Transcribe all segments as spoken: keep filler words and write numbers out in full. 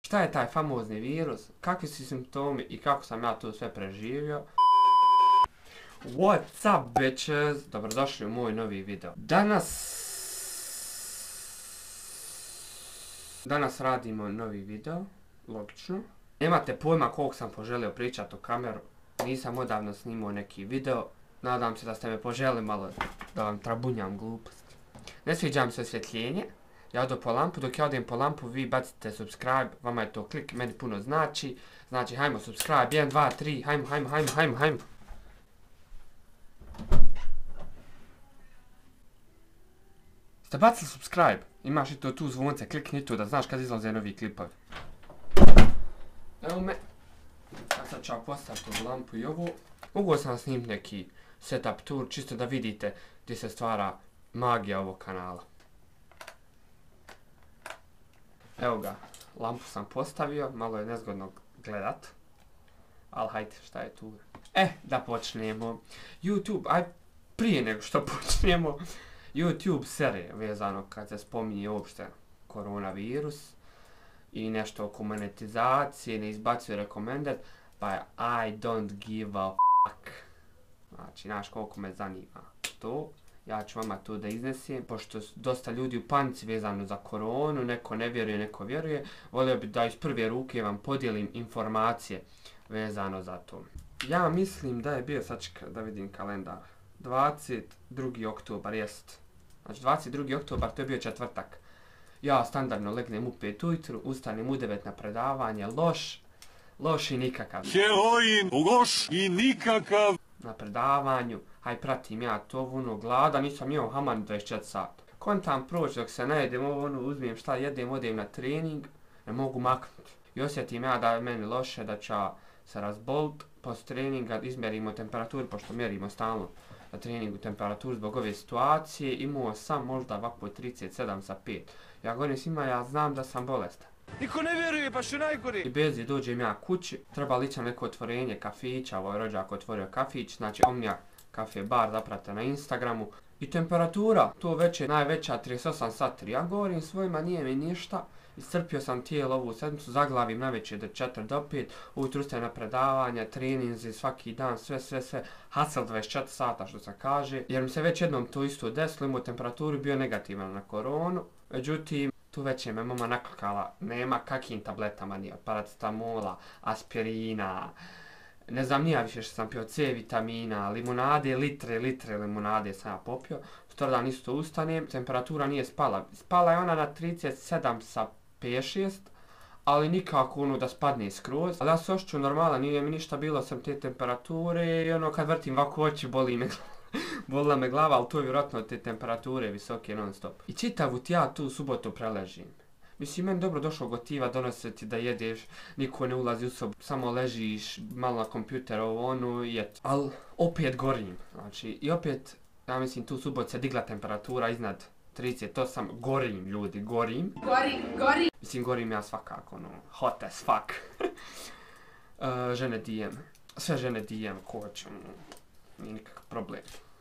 Šta je taj famozni virus, kakvi su simptomi i kako sam ja to sve preživio. What's up bitches, dobrodošli u moj novi video. Danas Danas radimo novi video, logično. Nemate pojma koliko sam poželio pričati o kameru, nisam odavno snimao neki video. Nadam se da ste me poželi malo da vam trabunjam gluposti. Ne sviđa mi se osvjetljenje. Ja odo po lampu, dok ja odem po lampu vi bacite subscribe, vama je to klik, meni puno znači. Znači hajmo subscribe, jedan, dva, tri, hajmo, hajmo, hajmo, hajmo, hajmo. Ste bacili subscribe, imaš i to tu zvonce, klikni tu da znaš kad izlaze novi klipovi. Evo me, ja sad ću postaviti ovu lampu i ovu. Mogu sam snimiti neki setup tour, čisto da vidite gdje se stvara magija ovog kanala. Evo ga, lampu sam postavio, malo je nezgodno gledat. Ali hajde, šta je tu? E, da počnemo. YouTube, aj prije nego što počnemo. YouTube serije vezano kad se spominje uopšte koronavirus i nešto oko monetizacije, ne izbacuje recommended, pa je I don't give a fuck. Znači, znaš koliko me zanima to. Ja ću vama to da iznesem, pošto dosta ljudi u panici vezano za koronu, neko ne vjeruje, neko vjeruje. Volio bih da iz prve ruke vam podijelim informacije vezano za to. Ja mislim da je bio, sad ću da vidim kalendar, dvadeset drugi oktobar, jest. Znači dvadeset drugi oktobar, to je bio četvrtak. Ja standardno legnem u pet ujutru, ustanem u devet na predavanje, loš, loš i nikakav. Heroin, loš i nikakav. Na predavanju, haj pratim ja to, ono, glada, nisam jeo haman dvadeset četiri sata. Kontam proći dok se najedem, ovo, ono, uzmem šta jedem, odem na trening, ne mogu maknuti. I osjetim ja da je meni loše, da ću se razbolt, post treninga izmjerimo temperaturu, pošto mjerimo stalno na treningu temperaturu zbog ove situacije, imao sam možda ovako trideset sedam sa pet. Ja govorim svima, ja znam da sam bolestan. Niko ne vjeruje, pa što najgori. I bez je dođem ja kući, treba lići na neko otvorenje kafića, ovo je rođak otvorio kafić, znači Omnija kafe bar, zaprate na Instagramu. I temperatura, to već je najveća trideset osam sat tri. Ja govorim svojima, nije mi ništa, iscrpio sam tijelo ovu sedmicu, zaglavim na večer do četiri do pet, ujutru ste na predavanja, treninzi, svaki dan, sve, sve, sve, hasel dvadeset četiri sata što se kaže, jer mi se već jednom to isto desilo, imao temperaturu, bio negativan na koronu, međutim, tu već je me mama naklikala, nema kakvim tabletama, nije paracetamola, aspirina, ne znam nija više što sam pio, C vitamina, limunade, litre, litre limunade sam ja popio. Sutradan isto ustanem, temperatura nije spala. Spala je ona na trideset sedam sa pet šest, ali nikako ono da spadne skroz. Ali ja se ošću normalan, nije mi ništa bilo sam te temperature i ono kad vrtim ovako oči boli me bolila me glava, ali to je vjerojatno te temperature visoke non stop. I čitavu ti ja tu subotu preležim. Mislim, meni dobro došlo gotiva, donose ti da jedeš, niko ne ulazi u sobu, samo ležiš malo na kompjuter ovo ono i eto. Ali opet gorim, znači i opet, ja mislim tu subotu se digla temperatura iznad trideset osam, gorim ljudi, gorim. Gorim, gorim. Mislim, gorim ja svakako, ono, hot as fuck. uh, žene D M, sve žene D M, ko će, nije nikakav problem.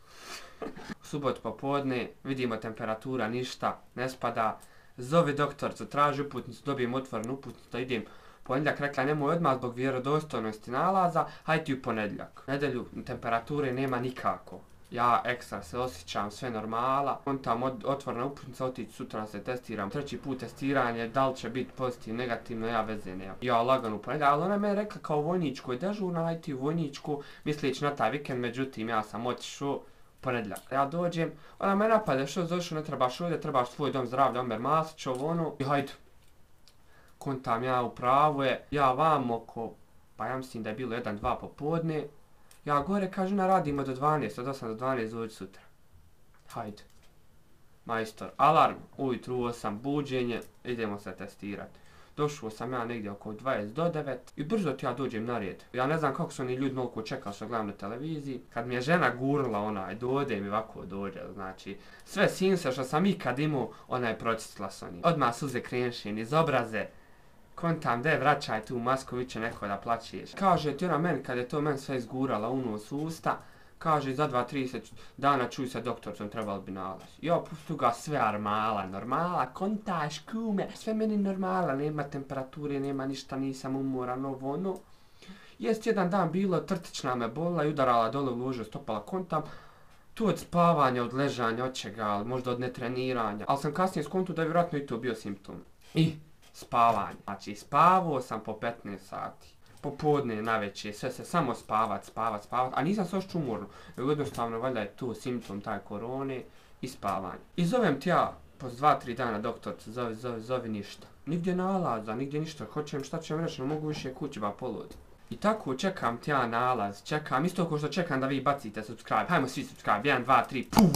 U subotu popodne, vidimo temperatura, ništa, ne spada. Zove doktorcu, traži uputnicu, dobijem otvorenu uputnicu, da idem ponedjeljak, rekla nemoj odmah zbog vjerodostojnosti nalaza, hajde ti u ponedjeljak. Nedelju temperature nema nikako. Ja ekstra se osjećam, sve normala. On tam od, otvorena uputnica, otići sutra se testiram. Treći put testiranje, da li će biti pozitivno, negativno, ja veze nema. Ja lagan u ponedjeljak, ali ona me je rekla kao vojničko je dežurna, hajde ti u vojničku, misleći na taj vikend, međutim ja sam otišao ponedjeljak. Ja dođem, ona me napade, što zašto ne trebaš ovdje, trebaš svoj dom zdravlja, Omer Masić, ovo ono, i hajde. Kontam ja u pravu je, ja vam oko, pa ja mislim da je bilo jedan dva popodne, ja gore kažu na radimo do dvanaest, od osam do dvanaest dođi sutra. Hajde. Majstor, alarm, ujutru osam, buđenje, idemo se testirati. Došao sam ja negdje oko dvadeset do devet i brzo ti ja dođem na red. Ja ne znam kako su oni ljudi mnogo čekali što gledam na televiziji. Kad mi je žena gurnula onaj, dođe mi ovako dođe, znači sve sinse što sam ikad imao, ona je pročistila s onim. Odmah suze krenšin iz obraze. Kontam, de vraćaj tu masku, vi će neko da plaćeš. Kaže ti ona meni, kad je to meni sve izgurala u nos usta, kaže za dva trideset dana čuj se doktorcom, trebali bi nalaz. Ja pustu ga sve armala, normala, kontaš, kume, sve meni normala, nema temperature, nema ništa, nisam umoran, ovo ono. Jest jedan dan bilo, trtična me bolila i udarala dole u ložu, stopala kontam. Tu od spavanja, od ležanja, od čega, možda od netreniranja. Ali sam kasnije skontu da je vjerojatno i to bio simptom. I spavanje. Znači spavao sam po petnaest sati. Popodne, navečer, sve se samo spavat, spavat, spavat. A nisam se ošću umorno. Jednostavno, valjda je to simptom taj korone i spavanje. I zovem ti ja, poslije dva tri dana doktorce, zovi, zovi, zovi ništa. Nigdje nalaza, nigdje ništa. Hoćem, šta ćem reći, ne mogu više kući ba poludi. I tako čekam ti ja nalaz, čekam, isto kao što čekam da vi bacite subscribe. Hajmo svi subscribe, jedan, dva, tri, puuu.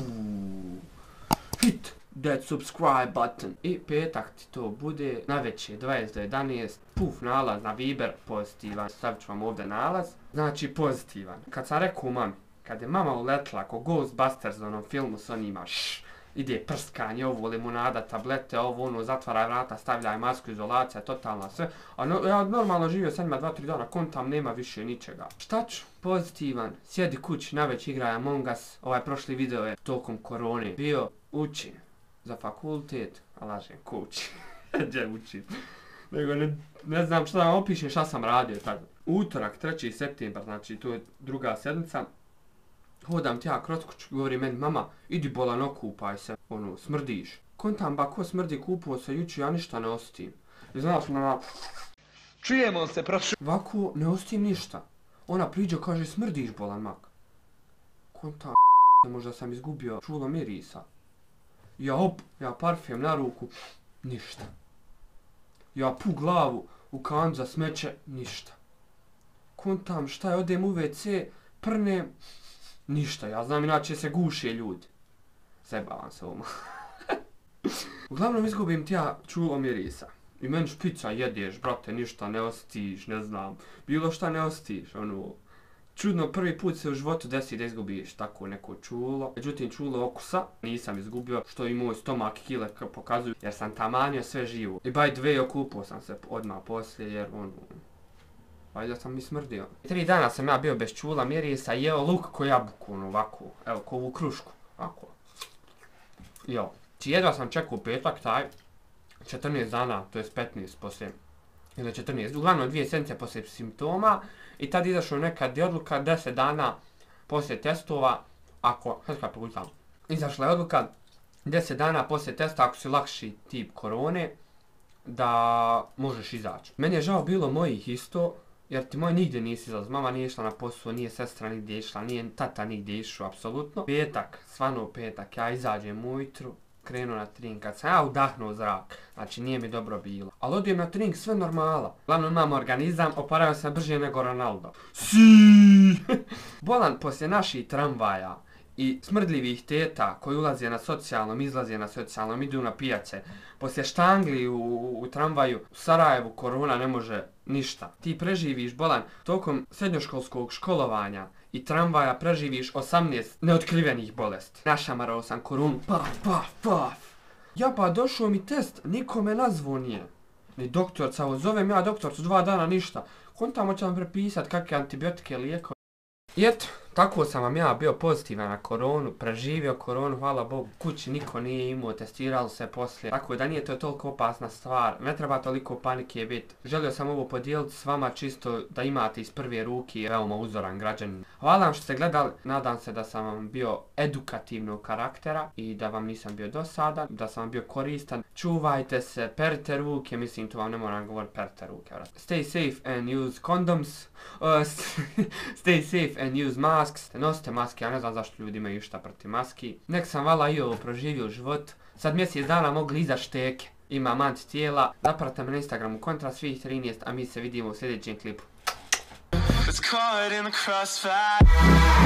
Hit that subscribe button. I petak ti to bude, navečer, dvadeset do jedanaest, puf, nalaz na Viber, pozitivan. Stavit ću vam ovdje nalaz, znači pozitivan. Kad sam rekao mami, kad je mama uletla, ko Ghostbusters u onom filmu s onima, šš, ide prskanje, ovo, limunada, tablete, ovo, ono, zatvaraj vrata, stavljaj masku, izolacija, totalna sve. A no, ja normalno živio sa njima dva tri dana, kontam, nema više ničega. Šta ću? Pozitivan, sjedi kući, naveć igraj Among Us, ovaj prošli video je tokom korone bio, učim za fakultet, a lažem, ko učim, gdje učim, nego ne, ne znam šta da vam opišem, šta sam radio tada. Utorak, treći septembar, znači to je druga sedmica. Hodam ti ja kroz kuću, govori meni, mama, idi bolan okupaj se, ono, smrdiš. Kontam ba, ko smrdi, kupao se jučer, ja ništa ne ostim. I znaš, mama, Čujemo se, prošlo. ovako, ne ostim ništa. Ona priđe, kaže, smrdiš bolan mak. Kontam, možda sam izgubio čulo mirisa. Ja op, ja parfem na ruku, ništa. Ja pu glavu u kan za smeće, ništa. Kontam, šta je, odem u ve ce, prnem, ništa, ja znam, inače se guše ljudi. Zebavam se ovoma. Uglavnom izgubim ti ja čulo mirisa. I meni špica jedeš, brate, ništa ne ostiš, ne znam. Bilo šta ne ostiš, ono. Čudno, prvi put se u životu desi da izgubiš tako neko čulo. Međutim, čulo okusa nisam izgubio, što i moj stomak i kile pokazuju, jer sam tamanio sve živo. I by the way, okupao sam se odmah poslije, jer ono, valjda sam mi smrdio. Tri dana sam ja bio bez čula mirisa i jeo luk ko jabuku, ono, ovako, evo, ko ovu krušku, ovako. Jo, či jedva sam čekao petak taj, četrnaest dana, to jest petnaest poslije, ili četrnaest, uglavnom dvije sedmice poslije simptoma, i tad izašao nekad je odluka deset dana poslije testova, ako, sad kada poguljam, izašla je odluka deset dana poslije testa, ako si lakši tip korone, da možeš izaći. Meni je žao bilo mojih isto, jer ti moj nigdje nisi izlaz, mama nije išla na posao, nije sestra nigdje išla, nije tata nigdje išao, apsolutno. Petak, svano petak, ja izađem ujutru, krenuo na trening, kad sam ja udahnuo zrak, znači nije mi dobro bilo. Ali odijem na trening, sve normala. Glavno imam organizam, oporavio sam brže nego Ronaldo. Siiii! Bolan poslije naših tramvaja i smrdljivih teta koji ulaze na socijalnom, izlaze na socijalnom, idu na pijace. Poslije štangli u, u, u tramvaju u Sarajevu korona ne može ništa. Ti preživiš, bolan, tokom srednjoškolskog školovanja i tramvaja preživiš osamnaest neotkrivenih bolesti. Našamarao sam koronu, paf, paf, paf. Ja pa došao mi test, niko me nazvao nije. Ni doktorca, zovem ja doktorcu, dva dana ništa. Kontamo će vam prepisat kakve antibiotike, lijekove. I eto, tako sam vam ja bio pozitivan na koronu, preživio koronu, hvala Bogu, kući niko nije imao, testiralo se poslije, tako da nije to toliko opasna stvar, ne treba toliko panike biti. Želio sam ovo podijeliti s vama čisto da imate iz prve ruke veoma uzoran građanin. Hvala vam što ste gledali, nadam se da sam vam bio edukativnog karaktera i da vam nisam bio dosadan, da sam vam bio koristan. Čuvajte se, perite ruke, mislim to vam ne moram govoriti, perite ruke. Stay safe and use condoms, uh, stay safe and use masks, nosite maske, ja ne znam zašto ljudi imaju šta protiv maski. Nek sam vala i ovo proživio život, sad mjesec dana mogli iza šteke, imam antitijela, zapratite me na Instagramu kontra svih trinaest, a mi se vidimo u sljedećem klipu. It's caught in the crossfire.